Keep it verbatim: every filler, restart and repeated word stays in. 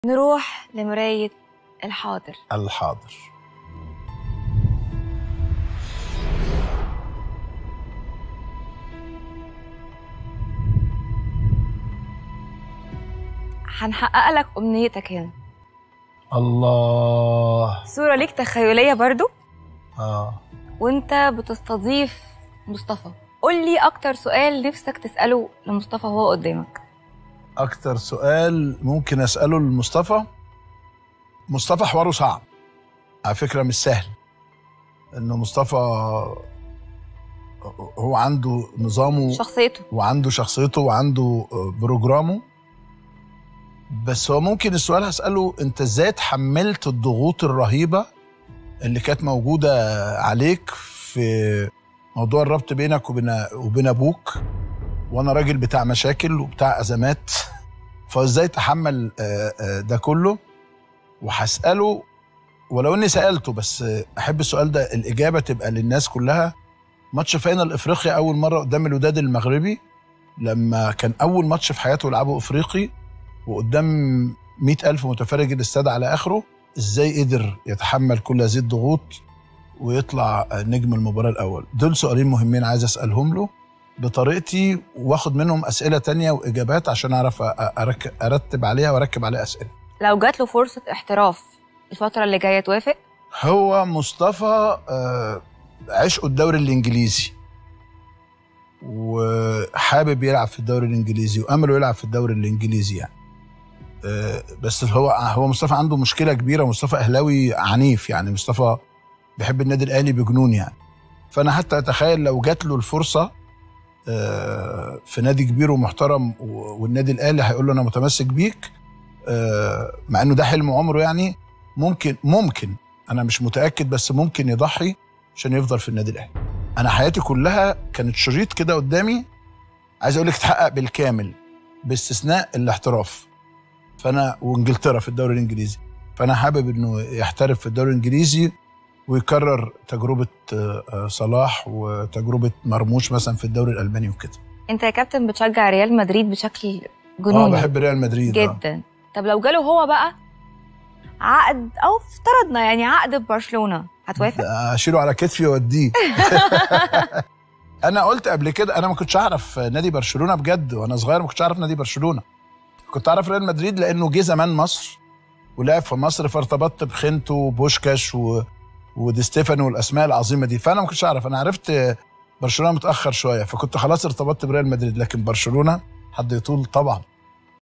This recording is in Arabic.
نروح لمراية الحاضر. الحاضر. هنحقق لك أمنيتك هنا. الله. صورة ليك تخيلية برضو. اه وانت بتستضيف مصطفى. قول لي أكتر سؤال نفسك تسأله لمصطفى وهو قدامك. أكتر سؤال ممكن أسأله لمصطفى، مصطفى حواره صعب على فكرة، مش سهل. إنه مصطفى هو عنده نظامه، شخصيته، وعنده شخصيته وعنده بروجرامه. بس هو ممكن السؤال هسأله، أنت إزاي تحملت الضغوط الرهيبة اللي كانت موجودة عليك في موضوع الربط بينك وبين وبين أبوك، وأنا راجل بتاع مشاكل وبتاع أزمات، فإزاي تحمل ده كله؟ وهسأله، ولو إني سألته بس أحب السؤال ده الإجابة تبقى للناس كلها. ماتش فاينل إفريقيا أول مرة قدام الوداد المغربي، لما كان أول ماتش في حياته يلعبه إفريقي وقدام مئة ألف متفرج الاستاد على آخره، إزاي قدر يتحمل كل هذه الضغوط ويطلع نجم المباراة الأول؟ دول سؤالين مهمين عايز أسألهم له بطريقتي، واخد منهم أسئلة تانية وإجابات عشان أعرف أرتب عليها وأركب عليها أسئلة. لو جات له فرصة احتراف الفترة اللي جاية توافق؟ هو مصطفى عشقه الدوري الإنجليزي وحابب يلعب في الدوري الإنجليزي وأمله يلعب في الدوري الإنجليزي يعني. بس هو هو مصطفى عنده مشكلة كبيرة، مصطفى أهلاوي عنيف يعني، مصطفى بيحب النادي الأهلي بجنون يعني. فأنا حتى أتخيل لو جات له الفرصة في نادي كبير ومحترم والنادي الأهلي هيقول له أنا متمسك بيك، مع إنه ده حلم عمره يعني، ممكن ممكن أنا مش متأكد بس ممكن يضحي عشان يفضل في النادي الأهلي. أنا حياتي كلها كانت شريط كده قدامي، عايز أقول لك تحقق بالكامل باستثناء الاحتراف. فأنا وإنجلترا في الدوري الإنجليزي، فأنا حابب إنه يحترف في الدوري الإنجليزي ويكرر تجربة صلاح وتجربة مرموش مثلا في الدوري الألماني وكده. أنت يا كابتن بتشجع ريال مدريد بشكل جنوني. اه بحب ريال مدريد جدا. آه. طب لو جاله هو بقى عقد، أو افترضنا يعني عقد ببرشلونة، هتوافق؟ أشيله على كتفي وأوديه. أنا قلت قبل كده أنا ما كنتش أعرف نادي برشلونة بجد، وأنا صغير ما كنتش أعرف نادي برشلونة، كنت أعرف ريال مدريد لأنه جه زمان مصر ولعب في مصر، فارتبطت بخنتو وبوشكاش و... ودي ستيفانو والأسماء العظيمة دي، فأنا ما كنتش أعرف. أنا عرفت برشلونة متأخر شوية، فكنت خلاص ارتبطت بريال مدريد، لكن برشلونة حد يطول طبعا.